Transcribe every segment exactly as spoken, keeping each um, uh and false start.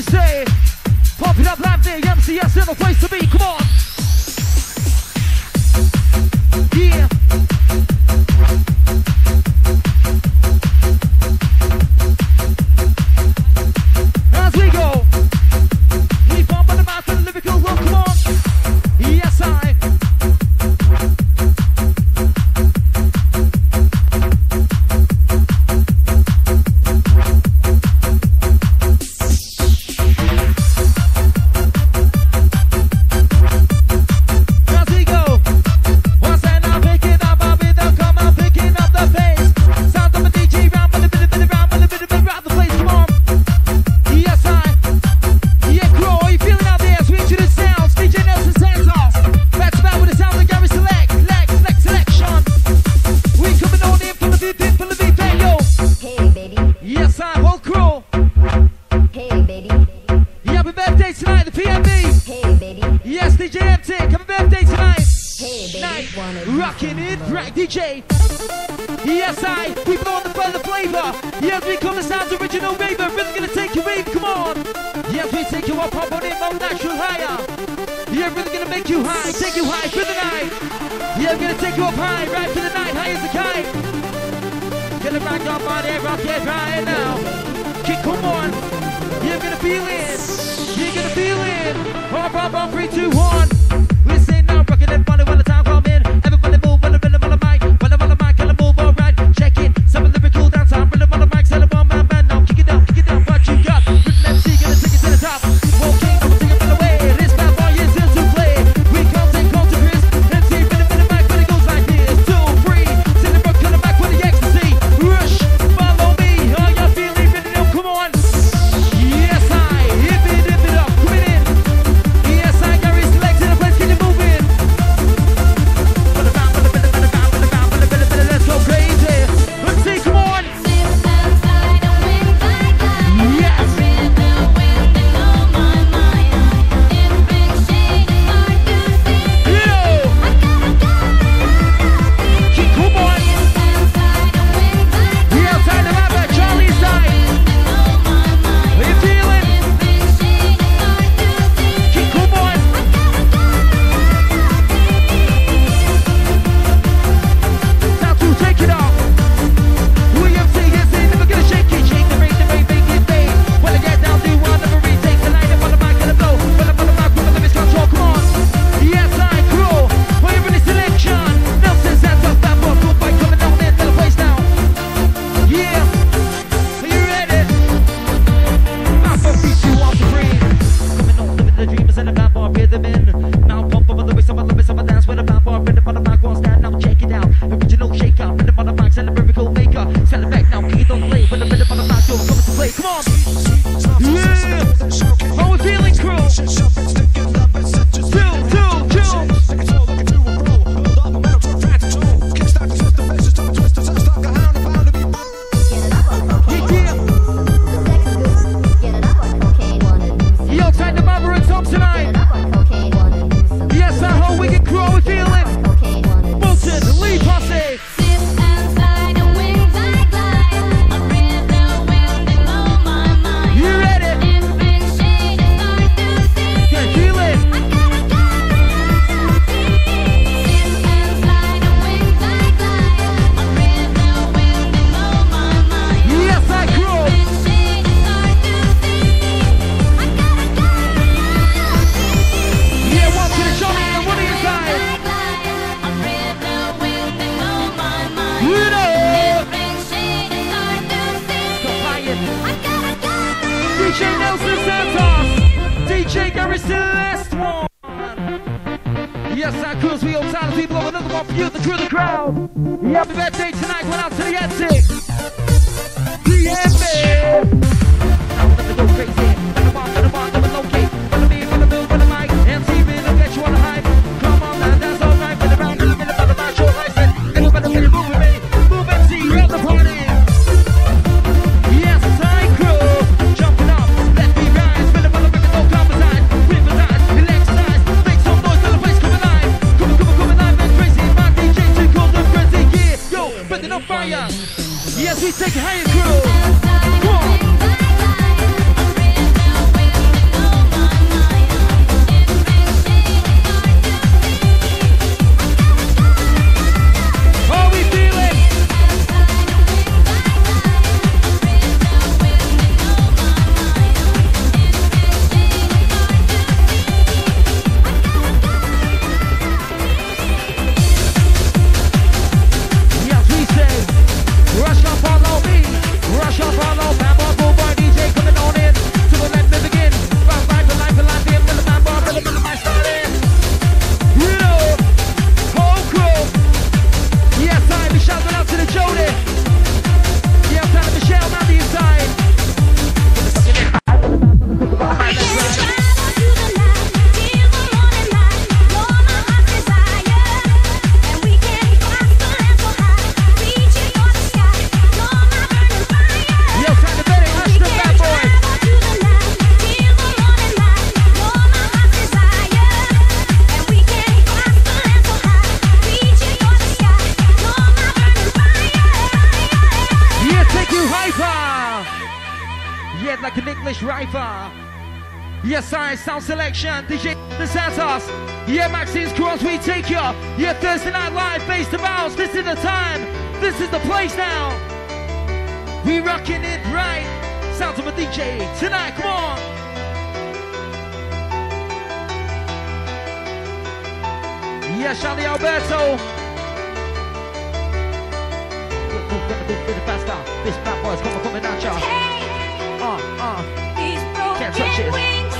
say? Pop it up live there, M C S in the place to be, come on. Yeah. As we go, we bump on the mouth and the lyrical roll, come on. Yes, I. D J, yes I, we blow on the further flavor. Yes, we come the sounds original raver. Really gonna take you rave, come on. Yes, we take you up, up on it, more natural higher. Yeah, really gonna make you high, take you high for the night. Yeah, we're gonna take you up high, right for the night, high as a kite. Gonna rock up on it, rock it right now. Kick, come on. You're gonna feel it. You're gonna feel it. Up, up, up, three, two, one. We say now, rockin' it, funny when the time come in. Everybody move, when the rhythm on the mic, when the on the mic, and the move alright. Check it, some lyrical dance time, rhythm on the mic, tell it one man band now. Kick it down, kick it down, what you got? Rhythm M C, gonna take it to the top. Walking, I'm taking it away. This bad boy is here to play. We come take home to Chris. M C, rhythm in the mic, but it goes like this. Two, three, send it back, cut it back with the ecstasy. Rush, follow me, are you feeling it up? Come on. Yes, I, hip it, hip it up, come in. Yes, I, Gary's legs in the place, get it moving. Let's go crazy. Let's see, come on. Yes. Yo. Come on. We outside the map at Charlie's side. How you feeling? Come on. Time to take it off. William C. is in, never gonna shake it, shake the rate, the rate, make it fade. When I get down, do one, never retake the line, up on the mic and the blow. When I'm on the mic, with the limits control, come on. Yes, I grow. When you're in the selection, Nelson's hands up, that ball, good fight coming down there, tell the place down. Yeah. Are you ready? I'm gonna beat you off the brain. Coming on, living the dreamers and the bad bar rhythm in. Now pump over the waist, I'm on the wrist, I'm on dance with a bad bar rhythm on the mic, won't stand, now check it out. Original shakeout, rhythm on the mic, send a miracle maker. Send it back now, kick it on play, with the rhythm on the mic, you're coming to play, come on. Yeah. How we feeling, crew? Two, two, two. Yo, time to mother and top tonight. Yes, I hope we can crew, how we feeling? Bolton, Lee Posse. You ready? Can feel it. Yes, I grow. Yeah, walk to the Johnny and Woody inside. You know. Compliant. D J Nelson Santos. D J Gary Celeste one. Yes, I cruise, we all times, we blow another one for you, the crew, the crowd. Happy birthday tonight, went out to the attic. D M B. Now we're gonna go crazy. When the one, when the one, when the locate. When the me, when the bill, when the mic. M C, we'll get you on the hype. Come on, man, that's alright. When the round, when the minute, when the mic, show license. Everybody really move with me. Move M C, grab the party. Yes, I crew. Jumping up, let me rise. When the one, when the no compromise. Riverize, exercise. Make some noise till the place come alive. Come on, come on, come alive, man, crazy. My D J too cool, the frenzy, yeah. Yo, bring it on fire. Yes, we take it higher, crew. Come on. Polish Rifer. Yes, I sound selection. D J the Santos. Yeah, Maxine's Cross, we take you. Yeah, Thursday Night Live, face to bounce. This is the time. This is the place now. We rocking it right. Sounds of a D J tonight. Come on. Yeah, Charlie Alberto. Faster. This bad boy's coming, coming at ya. Uh, uh. Can't touch it.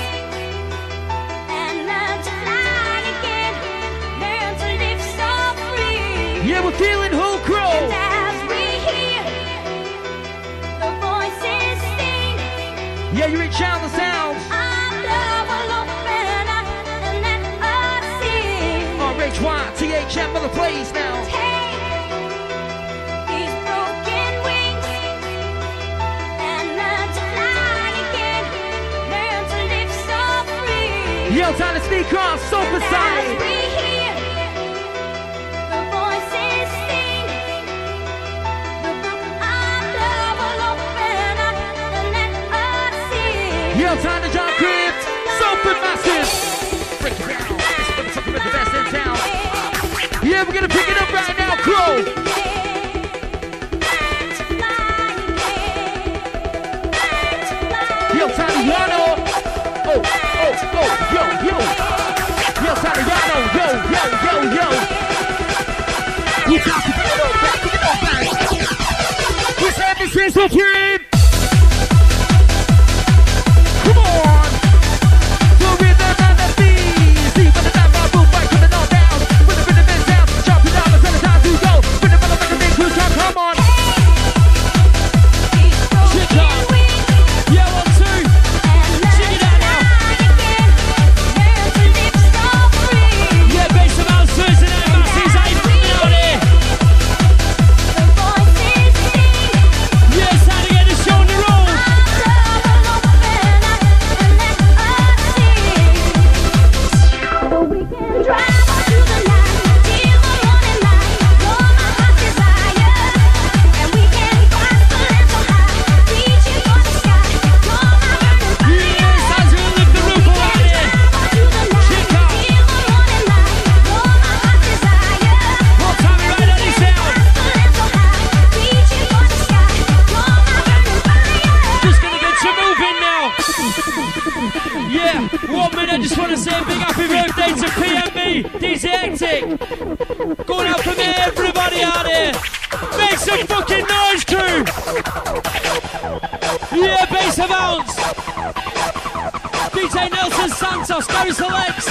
Yeah, we're feeling whole crow. And as we hear the voices sing, yeah, you reach out the sounds. Our love will open up and let us sing. R H Y T H M of the place now. Take these broken wings and learn to fly again. Learn to live so free. Yo, time to sneak off, sofa side. As we hear the voices sing, the book of love will open up and let us sing. Yo, time to jump crypt, sofa massive. Break it down. This is something with the best in town. Yeah, we're gonna pick it up right now, Crow. Yo, Taliano. Oh, oh, oh, yo, yo. Yo, Taliano, yo, yo, yo, yo. We got to get it all back, get it all back. We said this is Supreme. Come on. The rhythm and the beat. See, when the time I move, right, coming all down. When the rhythm is down, drop it down, it's time to go. Rhythm and the make a big cruise, come on. Shit up. Yeah, one, two. Sing it out now. Yeah, bass of our Thursday night masses, how you feeling out here? Yeah, it's time to get the show on the road. I just want to say a big happy birthday to P M B, D J Hectic. Going out from everybody out here. Make some fucking noise, crew. Yeah, bass of ounce. D J Nelson Santos, Gary Selects.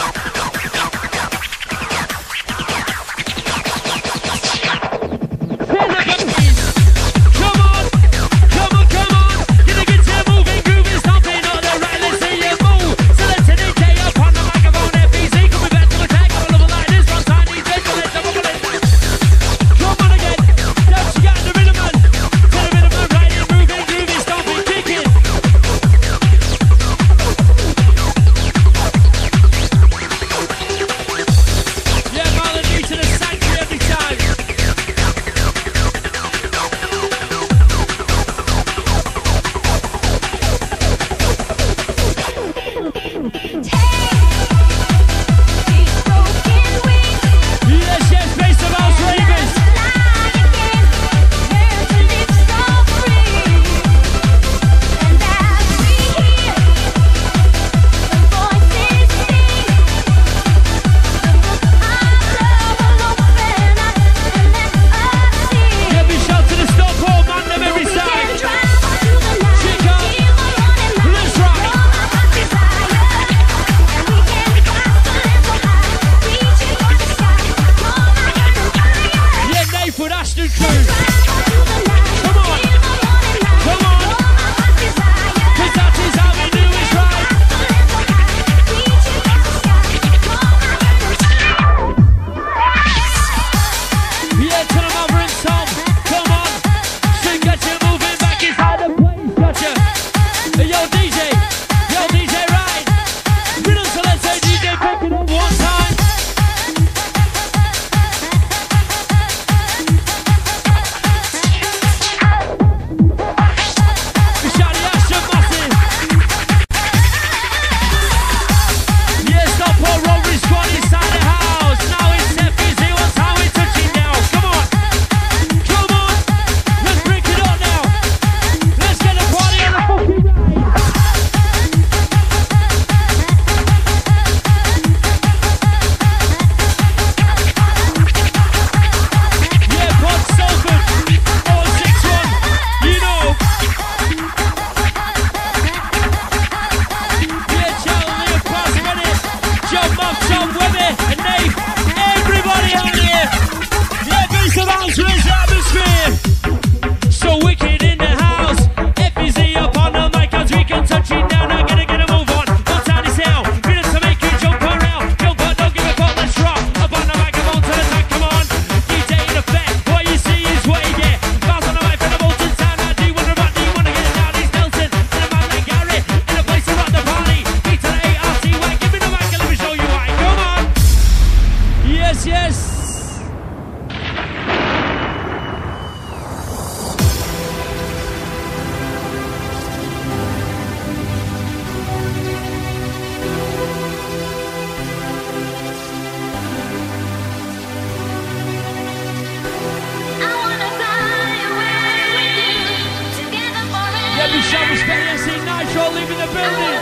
building.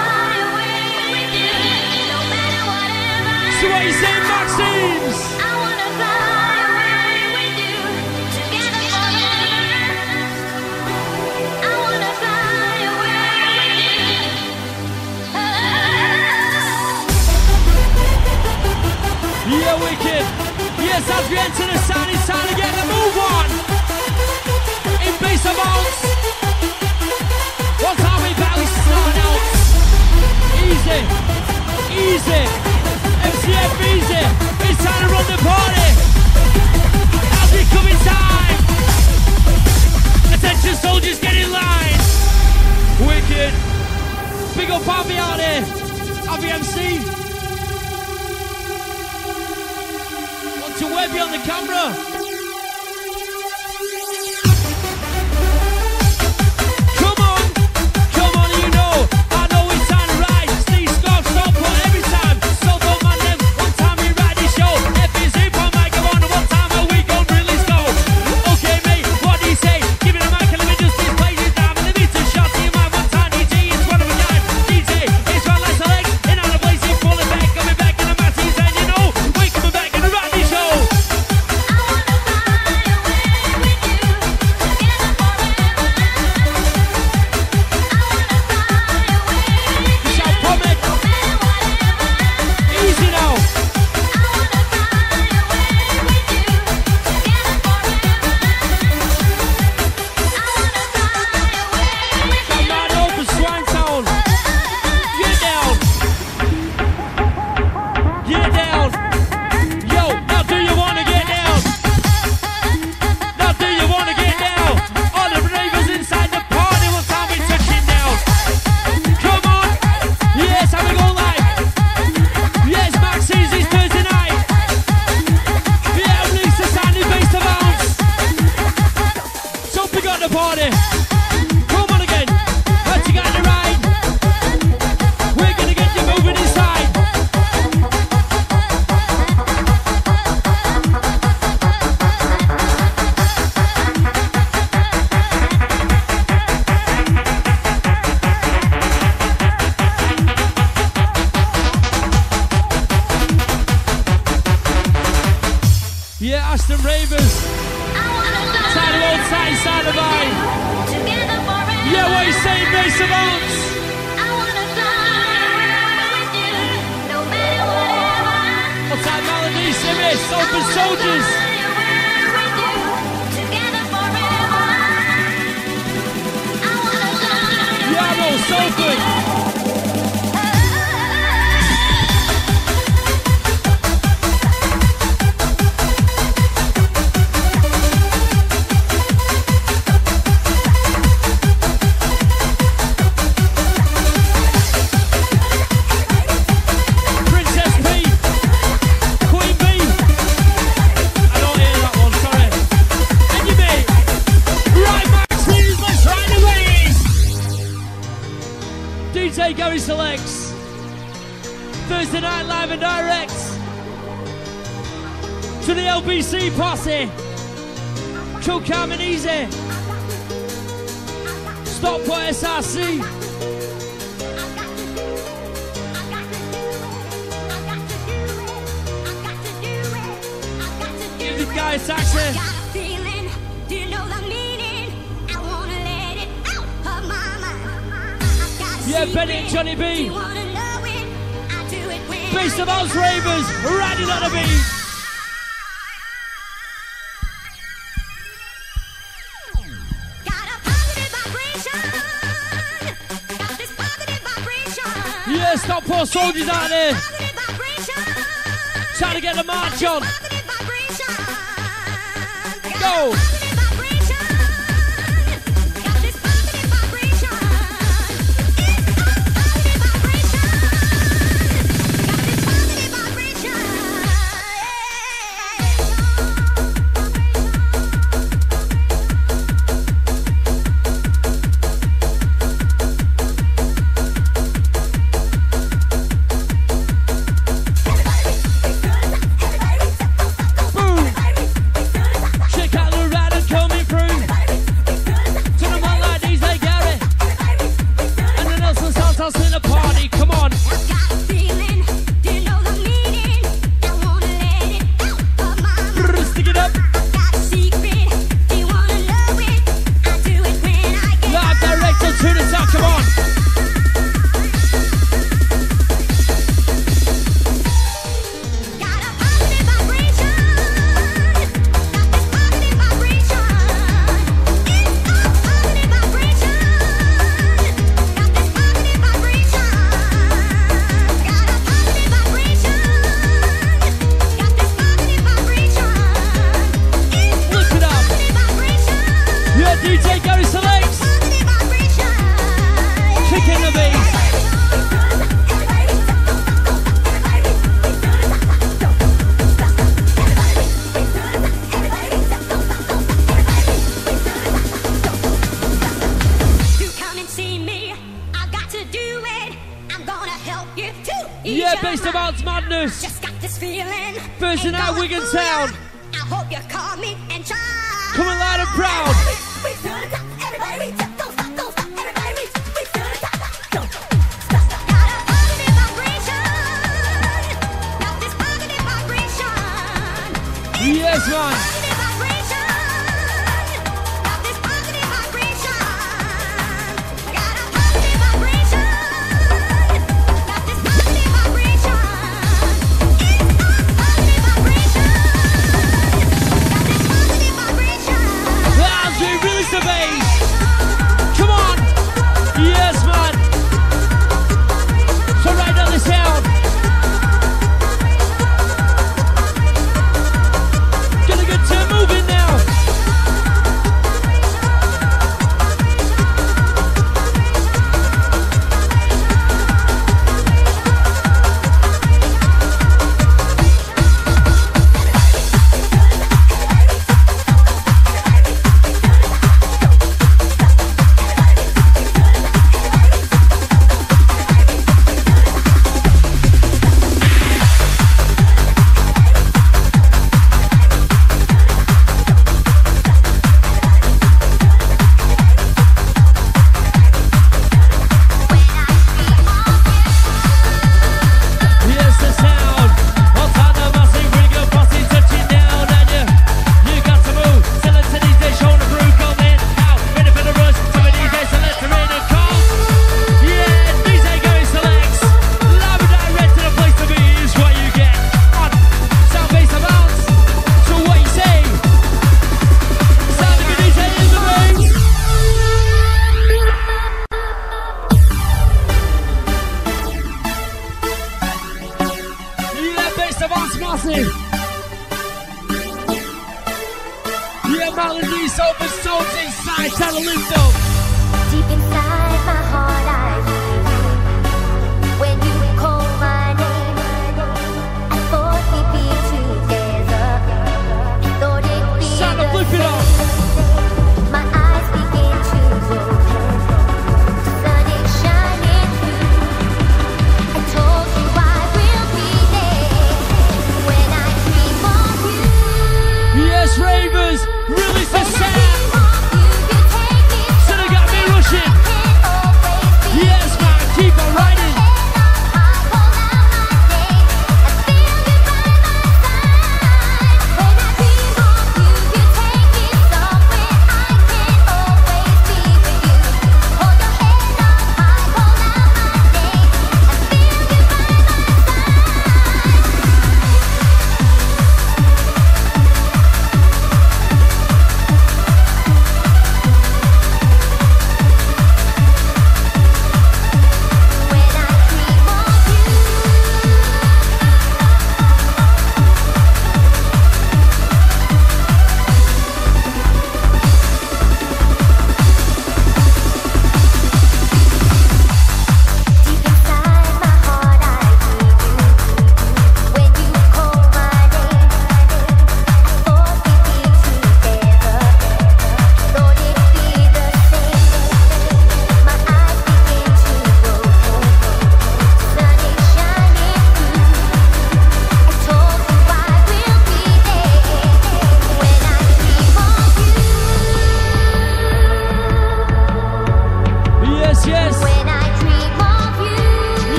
So what you saying, Maxims? I wanna fly away with you, together forever. I wanna fly away with you. Yeah, wicked. Yes, as we enter the sound, it's time to get the move on. In bass amounts. One time we bow, we start out. Easy, easy. M C F easy. It's time to run the party. As we come in time. Attention soldiers, get in line. Wicked. Big up Harvey out there. Harvey M C. To Webby on the camera. Come on, come on, you know. I know it's time to ride. Steve Scott, stop for every time. So don't mind them. One time we ride this show. F is hip on mic, on. One time a week on release go. Okay, mate, what do you say? Give me the mic and let me just this place is down. And the beat is shot to your mind. One time D J is one of a kind. D J is one like select. In on the place, he's pulling back, coming back in the masses, and you know, we coming back in the ride this show. Soldiers out there, trying to get the march on. Go! Check out the ride D J Gary selects. Kicking the bass. Yeah, based about madness. Just got this feeling. Thursday night, Wigan Town. I hope you call me and try. Coming loud and proud. Yes, man. Release the bass. Come on. Yes, man. So right down the sound. Gonna get to moving now. Release the sound. So they got me rushing.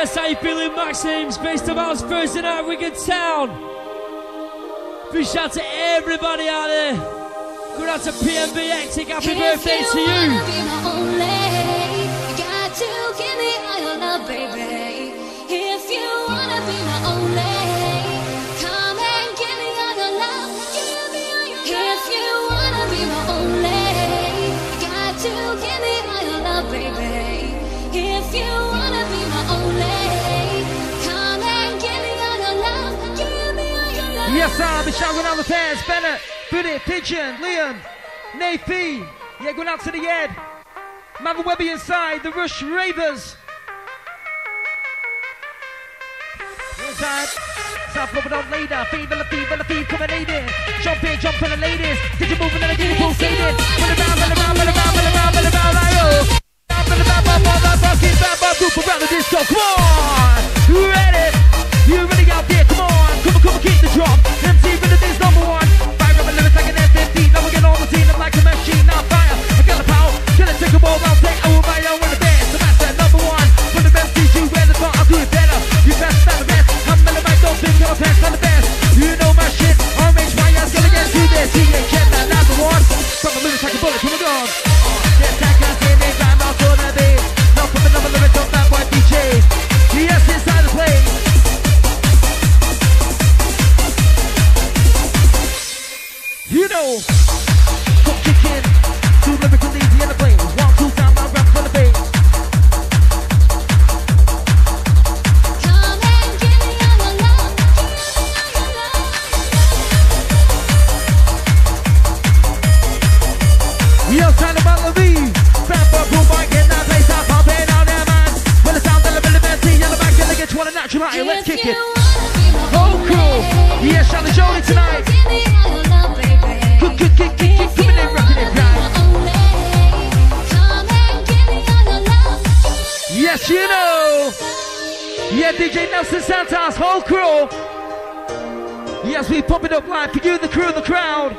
Yes, how you feeling, Maxims? Based of ours Thursday night, Wigan Town. Big shout to everybody out there. Good out to P M B X, happy If birthday you to you. wanna be my only, you got to give me all your love, baby. If you wanna be my only, come and give me all your love. Give me all your love. If you wanna be my only, you got to give me all your love, baby. If you wanna be my only, come and give me all your love. Give me all your love. Yes, I'll be shouting out the fans. Bennett, Biddy, Pigeon, Liam, Nathy. Yeah, going out to the Ed. Mother Webby inside, the Rush Ravers. Inside. South Florida on later. Fever, the fever, the fever coming ladies. Jump in, jump for the ladies. Did you move and then get it pulsated? Run around, run around, run around, run around, run around, like oh. Run around, run around, run around, keep that bad group around the disco. Come on! You ready? You ready out there? Come on! Come on, come on, keep the drum. M C Rhythm is number one. Fire up a lyrics like an F fifteen. Now we get on the scene. I'm like a machine, not fire. I got the power. Can I take a ball? I'll take. I will buy your in the band. So that's that number one. From the best teach you where the thought I'll do it better. You best stand the best. I'm in the mic, don't think your pants on the best. You know my shit. Orange fire, I'm gonna get through this. T H N, that number one. From the lyrics like a bullet from a gun. Yes, I can say they grind out for the beat. Now from another lyric on that boy D J. Yes, inside the place. You know, come kick in, two lyrical easy in the place. One, two, time, I rap for the bass. Come and give me all your love. Give me all your love. Yo, time to follow me. Bam, bam, boom, boy, get that place up, pumping out there, man. When the sound of the ability, in the back, and they get you on a natural line. Let's kick it. Oh, cool. Yeah, Charlie Jolie tonight. Give me all your love, baby. Kick, kick, kick, kick, kick, coming in, rocking it, right? Come and give me all your love. Yes, you know. Yeah, D J Nelson Santos, whole crew. Yes, we pump it up live for you, the crew, the crowd.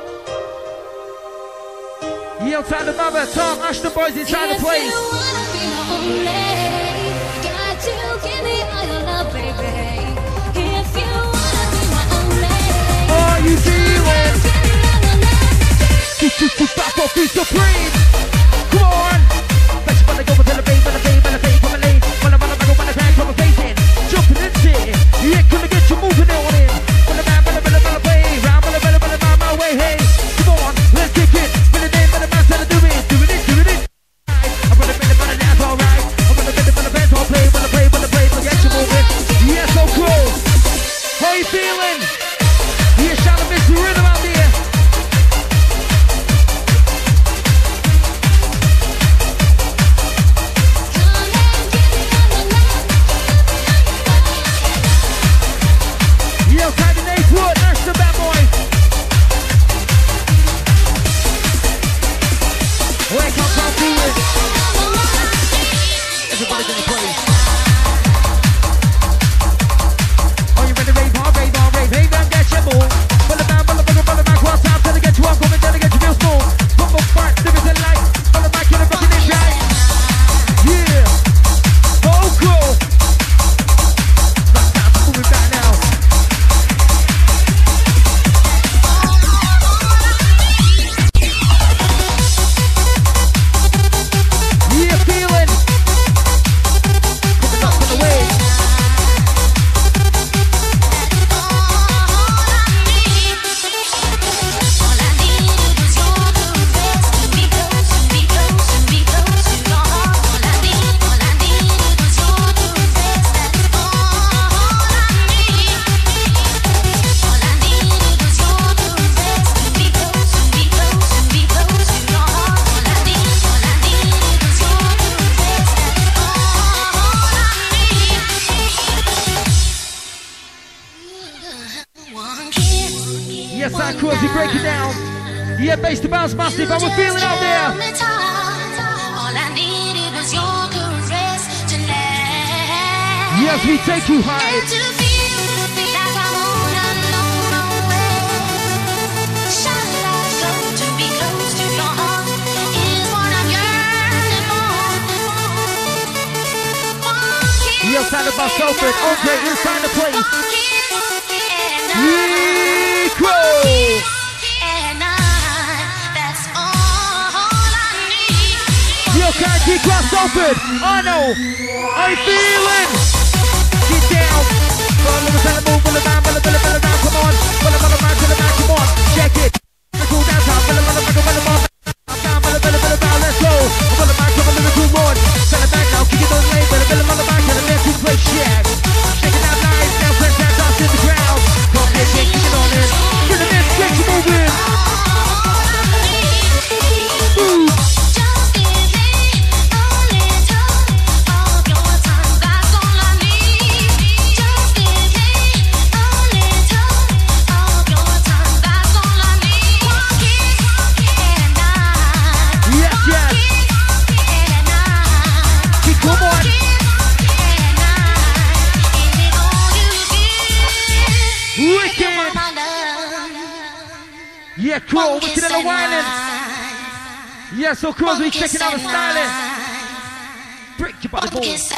Yeah, outside the mother, Tom, Ashton boys inside the place. If you wanna be my only, got to give me all your love, baby. If you wanna be my only, Are you feeling? give me all your love. Two, two, two, five, four, three, supreme. Come on. Let's wanna go with the babe, the babe, the babe, come and lay. Wanna, wanna, wanna, wanna, bang, come and face it. Jumping into it. Yeah, gonna get you moving on it. Wanna, man, wanna, wanna, wanna play. Round, wanna, wanna, wanna, round my way, hey. Come on, let's kick it. Bring it in, wanna, man, tell her do it. Doing it, doing it. I'm gonna bring it, wanna dance, alright. I'm gonna bring it, wanna dance, all play, wanna play, wanna play, so get you moving. Yeah, so cool. How you feeling? Yeah, shout out Mister Rhythm out there. Yo, time to Nate Wood, nurse the bad boy. Wake up, come do it. Everybody's in the place. Are you ready to rave hard, rave hard, rave, rave and get your move. Pull it down, pull it, pull it, pull it back, cross out till it get you up, coming down to get you real smooth. Pump up front, there is a light. Pull it back, get it rocking it right. Yeah. Oh, cool. Rock down, move it back now. Yeah, feeling. Coming up on the way. Yes, I crew as we break it down. Yeah, bass to bounce massive, and we're feeling out there. Yes, we take you high. Yo, time to by Salford. Andre inside the place. Rico! Yo, can't keep cross Salford. I know. I'm feeling. Get down. Follow the bell, move, follow the band, follow the bell, follow the band, come on. Follow the man, follow the man, come on. Check it. Cool downtown, follow the man, follow the man. I'm down, follow the bell, follow let's go. Follow the man, come on, Liverpool one. Send it back now, kick it on lane, follow the bell, follow the man, follow the man, two play shit. Shake it out nice, now press that dance in the ground. Come here, kick it on in. Get the man, stretch it moving. Move. Yeah, cool, wicked and the whining. Yeah, so cool, we checking out the styling. Break your body balls.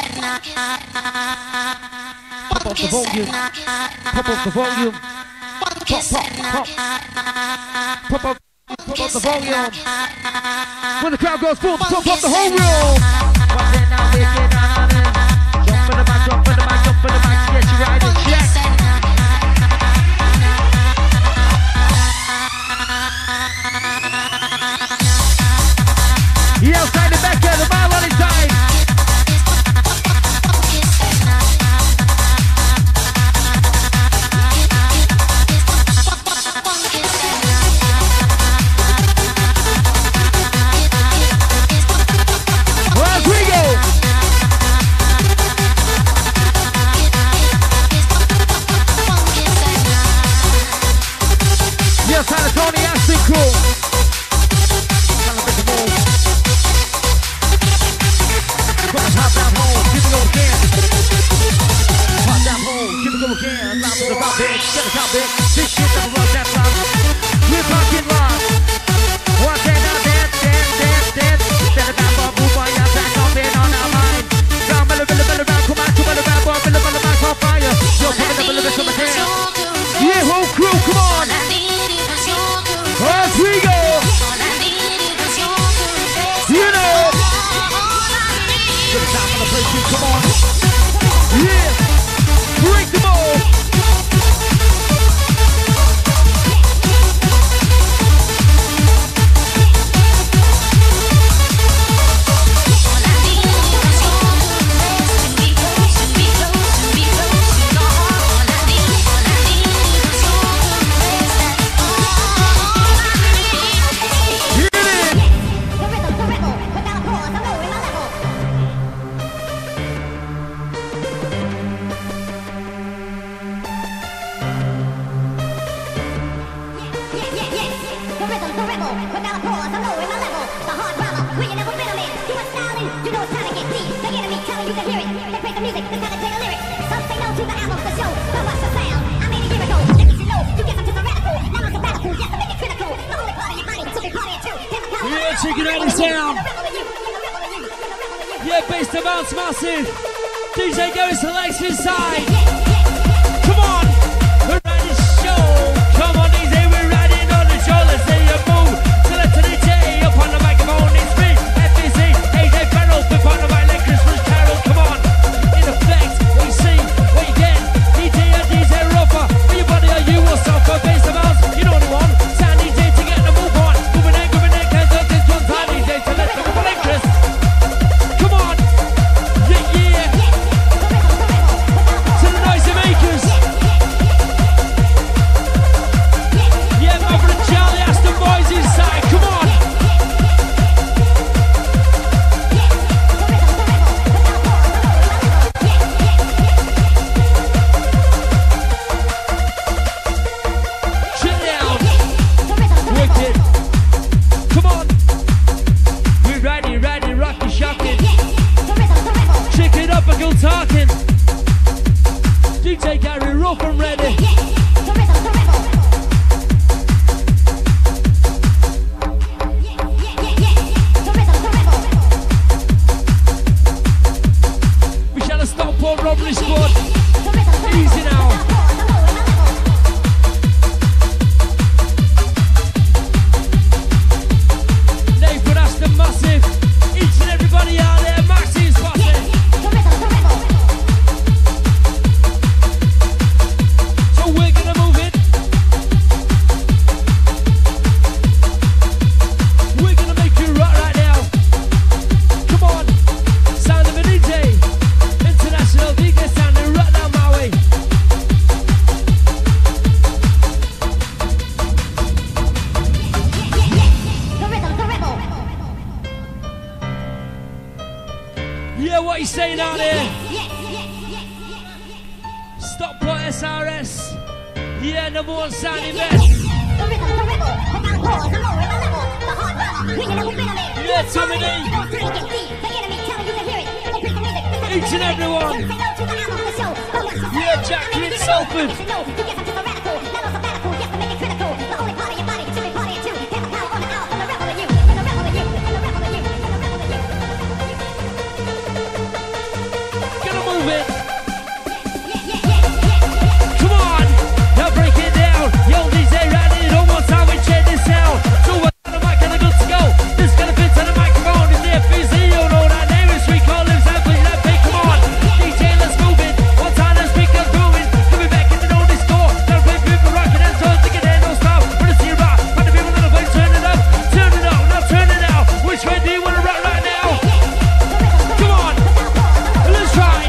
Pop off the volume. Pop off the volume. Pop, pop, pop. Pop up, pop off the volume. When the crowd goes boom, pop off the whole room. What's it now, wicked on it. Jump for the back, jump for the back, jump for the back. Get you riding, check. Yeah, outside the back here, the mile on his side. Well, here we go. Yeah, outside the Tony Aston crew. Hop down home, keep it going again. Hop down home, keep it going again. Loud to the rock, bitch, get it out, bitch. This shit never runs that time. We're talking live. What's that now? Dance, dance, dance, dance. Set it back, boy, move on your back, on in on our mind. Down, belly, belly, belly, round, come out, come out, round, boy, belly, belly, back on fire. Yo, come in, belly, belly, come again. Yeah, whole crew, come on. As we go. You know. Good time on the place, you come on. Yeah, break the mold. Check it out the sound. Yeah, bass to bounce massive. D J Gary selects inside. Come on, we're ready to show. Come on, D J, we're riding on the show. Let's see you move. Select to the J up on the microphone. It's me, F B C, A J Farrell, flip on the right like Christmas Carol. Come on, in effect, what you see, what you get. D J and D J Rougher. For your body, are you will suffer. Bass to bounce, you know what you want. Sound D J to get the move on. Moving in, moving in, can't touch this one time. D J to let the people interest. Come on, yeah, yeah. To the What you saying out there? Stockport S R S. Yeah, number one sounding best. Yeah, Tommy D. Each and every one. Yeah, Jack Clint Salford. Get a move it. Come on, now break it down. Yo, D J, round it one more time. We check this out. So we're on the mic and they're good to go. This gonna fit on the microphone. Is there F Z? You know that name is we call him Sam. Please let me come on. D J, let's move it. One time, let's speak us moving. Coming back in the know this door. Gotta play people rocking and so thinking there no stop. Wanna see rock? Find the people gonna play. Turn it up, turn it up, now turn it out. Which way do you wanna rock right now? Come on, let's try.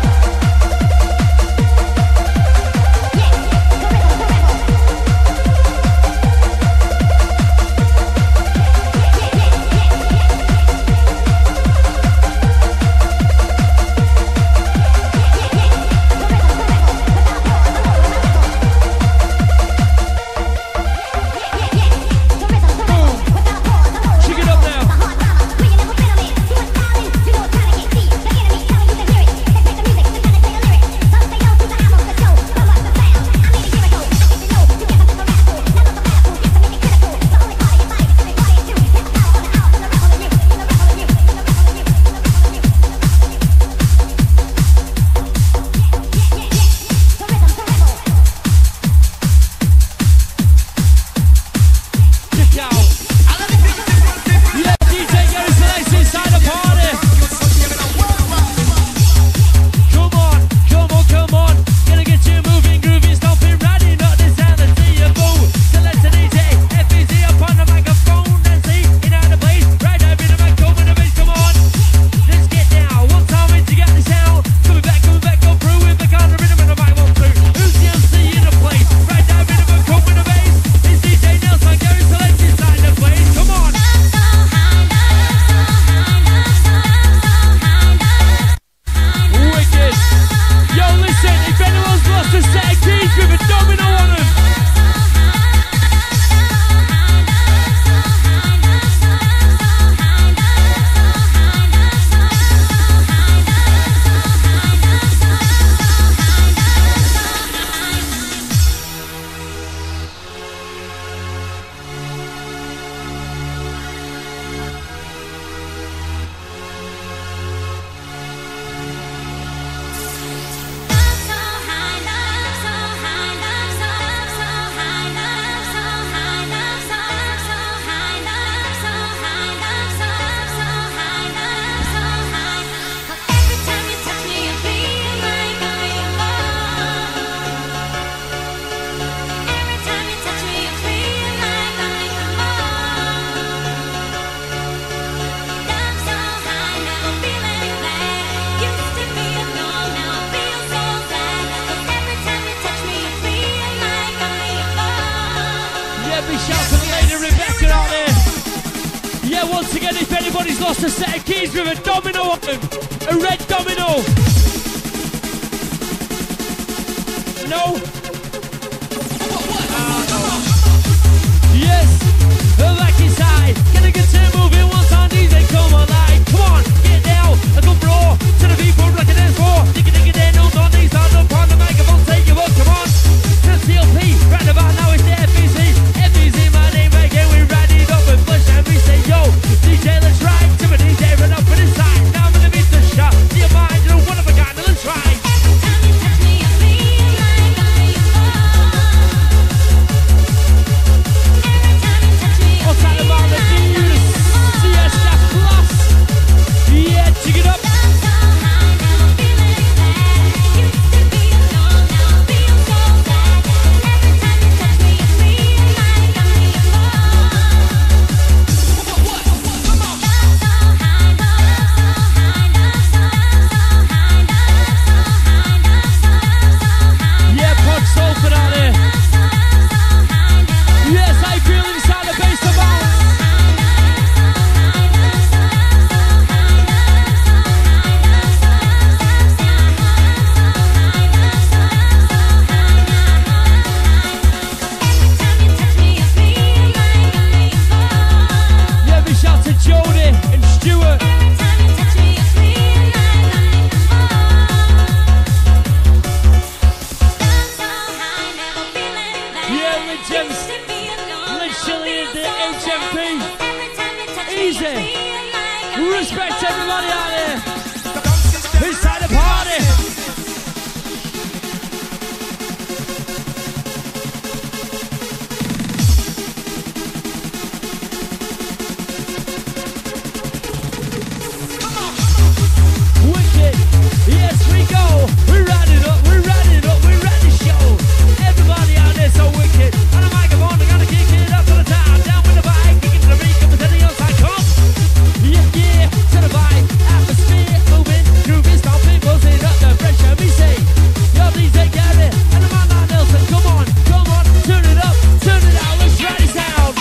Lost a set of keys with a domino on them. A red domino. No? Uh, no. Yes, the back inside. Get a guitar moving one time, D J, come alive. Come on, get down. A good roar to the people rocking dance floor. Digga digga there, no on these on the part of the microphone. Take your walk, come on. To C L P, right about now it's the F B C. F B C, my name again. We ride it up with flesh and we say, yo, D J, let's ride. To a D J, run up for the side. Now I'm gonna beat the shot. To your mind, you're one of a kind, let's try. Every time you touch me, I feel like I'm in love. easy. Respect everybody out there. Inside the party. Wicked. Yes, we go. We're riding up. We're riding up. We're ready to show. Everybody out there so wicked. On the microphone, I gotta kick it up to the top. Down with the vibe, kicking to the beat, come to the outside, come. Yeah, yeah, to the vibe, atmosphere, moving, grooving, stomping, buzzing up the pressure. Me say, yo D J Gary, and the man like Nelson, come on, come on, turn it up, turn it out, let's try this out.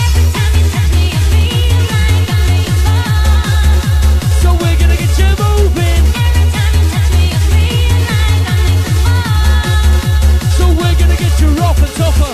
So we're gonna get you moving. So we're gonna get you rough and tougher.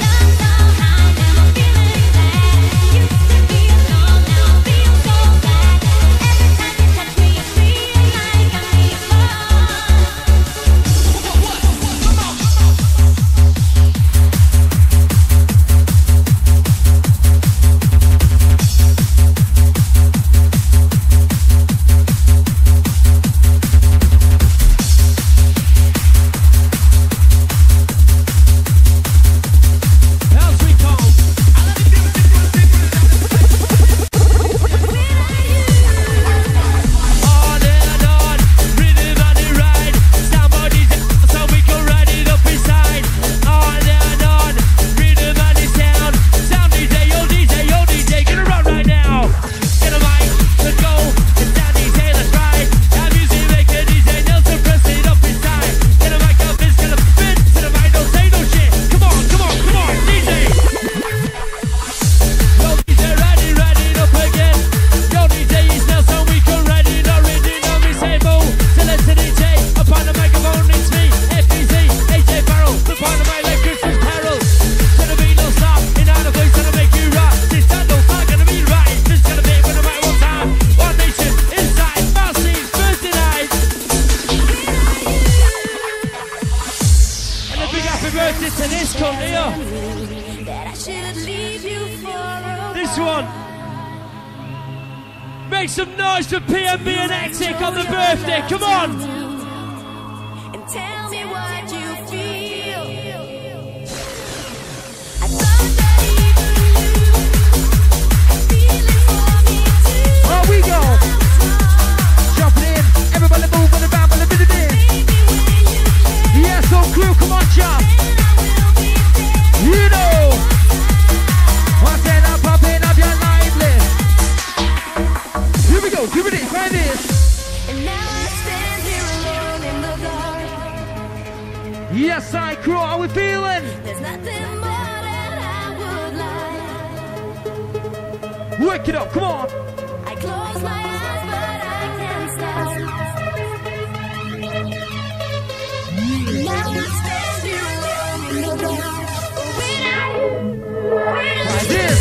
This one. Make some noise for P M B and Exik on the birthday. Come on. And tell me what you feel. Here we go. Jump it in. Everybody move on the band, on the bit of it. Yes, on crew, come on, jump. You know. What's that? I'm popping up your live list. Here we go. Give it in. Find this. And now I stand here alone in the dark. Yes, I crew. How we feeling? There's nothing more that I would like. Work it up. Come on. I close my eyes, but I can't stop. Now I stand here alone in the dark. Without you, without Like you, this.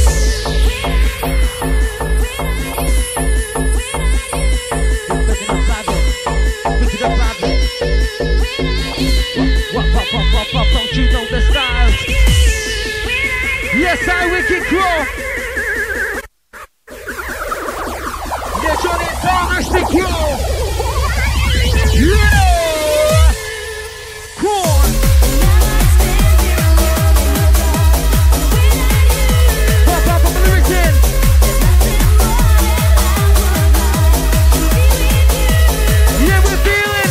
Look it up, vibe it. Look it up, vibe it. What, pop, pop, pop, pop, don't you know the style? Yes, I wicked crow. Yeah, Johnny, Thomas the crow. Yeah! Cool. Pop, pop, pop, lyrics in. Yeah, we're feeling.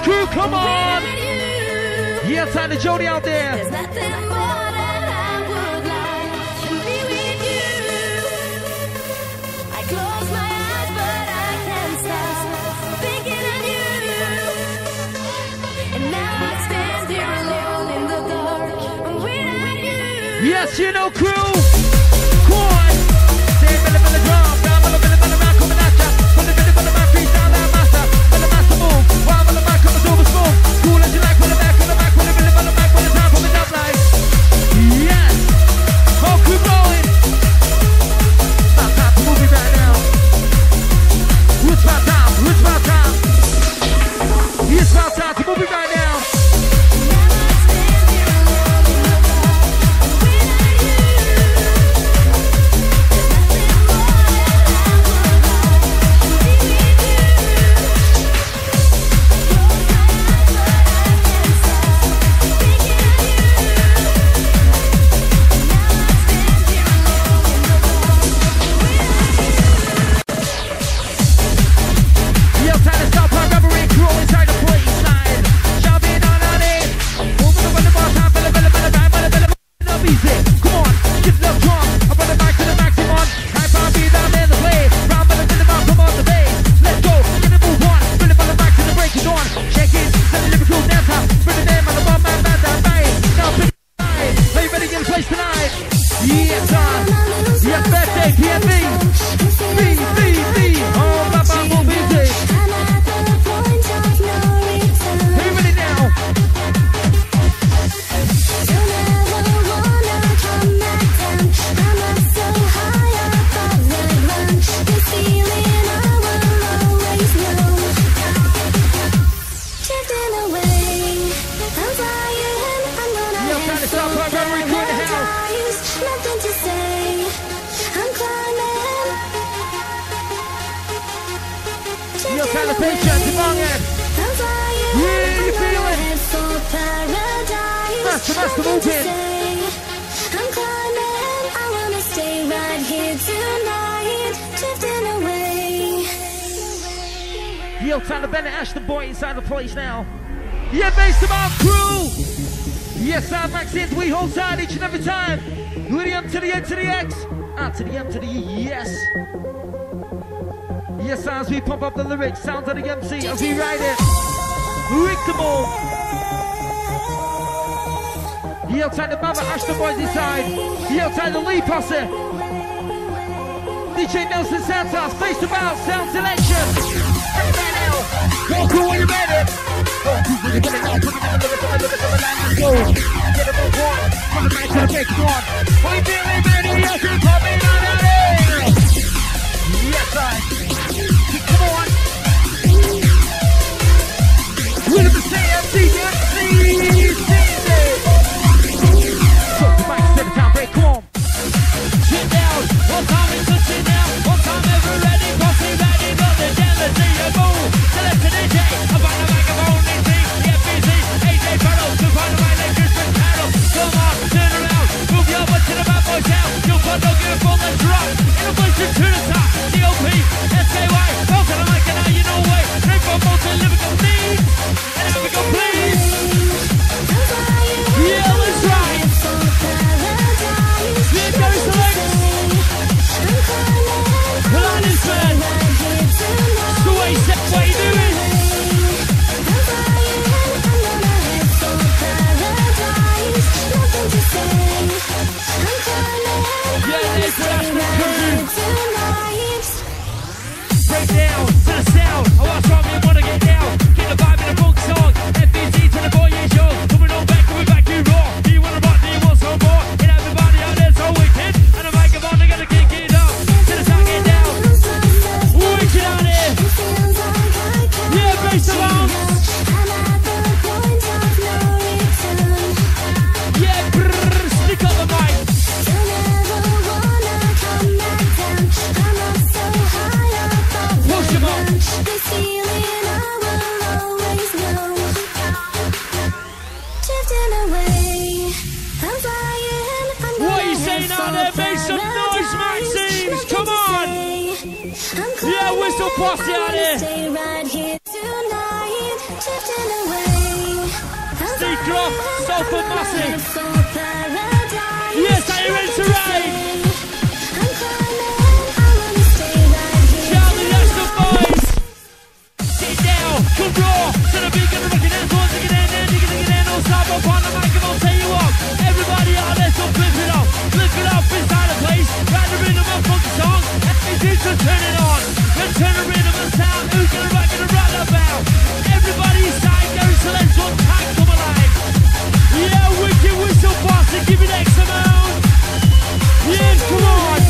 crew, come on! Yeah, outside the Jody out there. There's nothing more that I would like than be with you. I close my eyes, but I can't stop thinking of you. And now I stand here alone in the dark without you. Yes, you know, crew. Come on. Say a minute, minute, drum. Down, minute, minute, minute, man, coming at ya. Put a minute, minute, man, freestyle that master. Put the master move. While minute, man, coming over smooth. Cool as you like, put it back, put it back, put it minute, minute, back, put it down, put it up like. Yes. Whole crew blowing. About time to move it right now. It's about time, it's about time. It's about time to move it right now. Yo, Tyler Bennett, Ashton Boy inside the place now. Yeah, based about crew. Yes, I'm Maxins, we hold side each and every time. With the M to the N to the X. Out to the M to the E, yes. Yes, as we pump up the lyrics, sounds of the M C as we write it. Rick the ball. Yo, outside the Mama Ashton Boys inside. Yo, outside the Lee Posse. D J Nelson Santos, face about, sound selection. Go cool when you're ready. Go cool when you're ready. Put it in the middle, put it in the middle, let's go. Get it on one. From the back to the break, come on. We feeling ready, yes, we're popping on out there. Yes, I. Come on. We're the same C M C. So the mic to the town break, come on. Sit down. One time it's touching now. One time ever ready. Posse ready. Got the jealousy. Move. Select the D J. I'm on the microphone. D C. Get busy. A J Farrell. To find my electrician panel. Come on. Turn around. Move your butt to the bad boy town. You'll find no gear from the drop. Innovation to the top. D O P. S K Y. Both on the mic and now you know way. Drink for most and lyrical needs. And now we go please. Yeah, let's ride. Here goes the legs. Line is man. The way set, what you doing? Yeah, they crash the crew. Break down to the sound. I want something you wanna get down. Get the vibe in the funk song. F B C to the boy years young. Coming on back, coming back, you raw. Do you wanna rock? Do you want some more? Get everybody out there so wicked. And the microphone, they're gonna kick it up. To the sound, get down. Wicked out here. Yeah, brace the bounce. Yeah, brrr, stick on the mic. Push him up. What are you saying out there? Make some noise, Maxines. Come on. Yeah, whistle posse out here. Steve Croft, Salford Massive. Yes, are you ready to ride? Charlie National Boys. Sit down, come raw. To the beat, get the rockin' dance, once again, and then digging, digging, and all stop up on the microphone. Tell you what, everybody out there, so flip it up, flip it up inside the place. Ride the rhythm of funky song, and you to turn it on. Then turn the rhythm and sound. Who's gonna rock, gonna rock about? Everybody inside, Gary Selects one time, come alive. Yeah, wicked whistle boss, and give it X amount. Yeah, come on.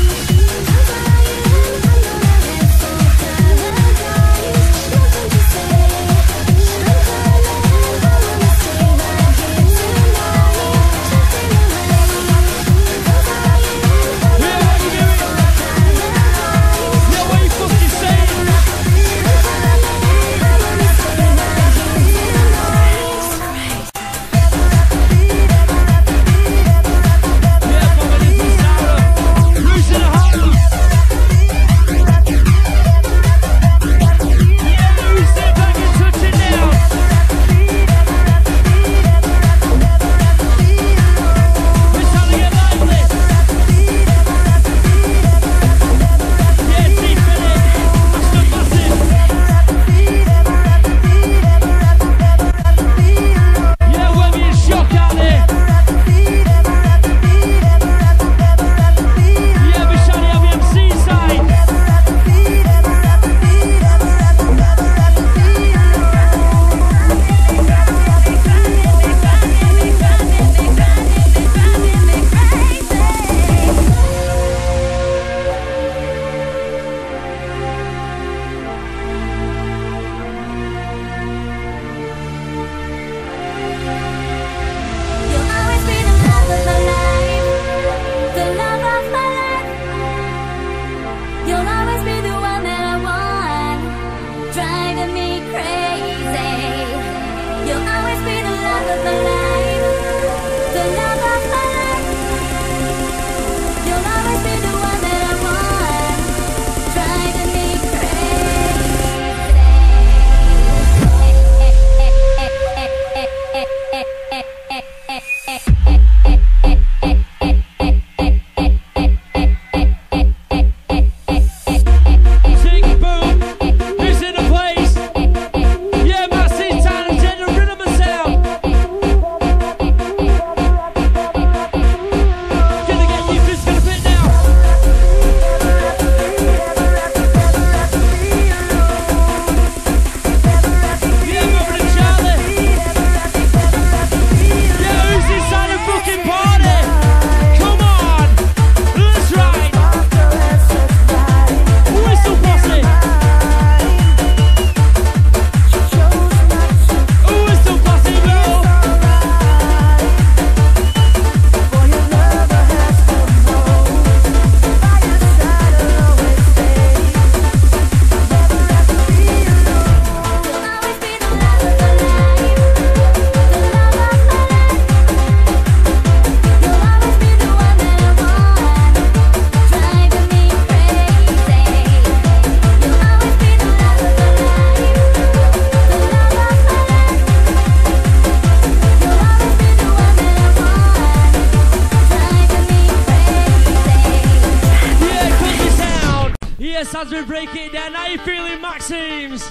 As we break it down, how you feeling, Maxims?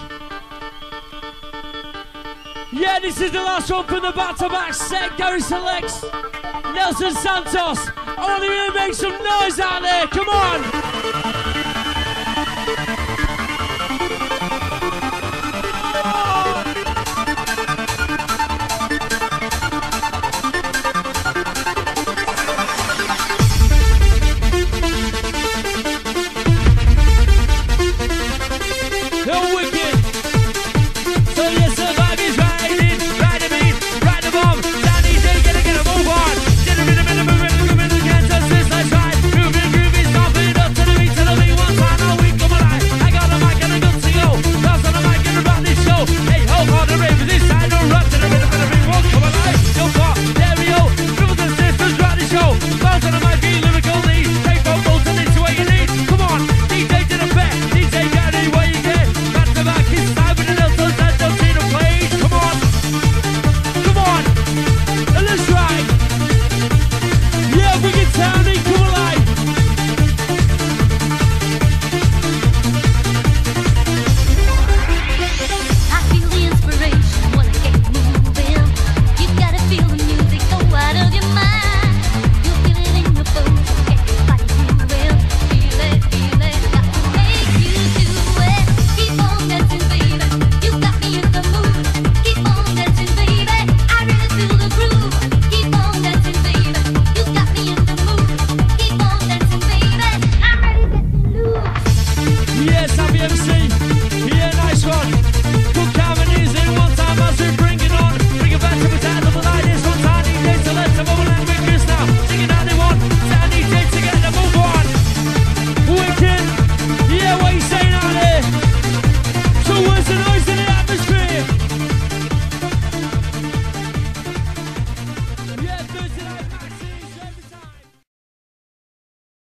Yeah, this is the last one from the back-to-back set. Gary Selects, Nelson Santos. I want you to make some noise out there. Come